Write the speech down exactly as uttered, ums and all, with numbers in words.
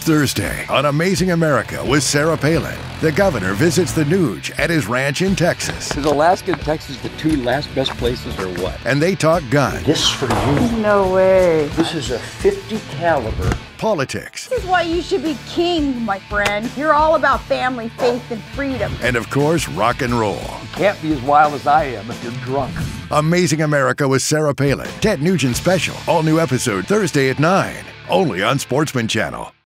Thursday on Amazing America with Sarah Palin. The governor visits the Nugent at his ranch in Texas. Is Alaska and Texas the two last best places or what? And they talk guns. This for you. No way. This is a fifty caliber. Politics. This is why you should be king, my friend. You're all about family, faith, and freedom. And of course, rock and roll. You can't be as wild as I am if you're drunk. Amazing America with Sarah Palin. Ted Nugent special. All new episode Thursday at nine. Only on Sportsman Channel.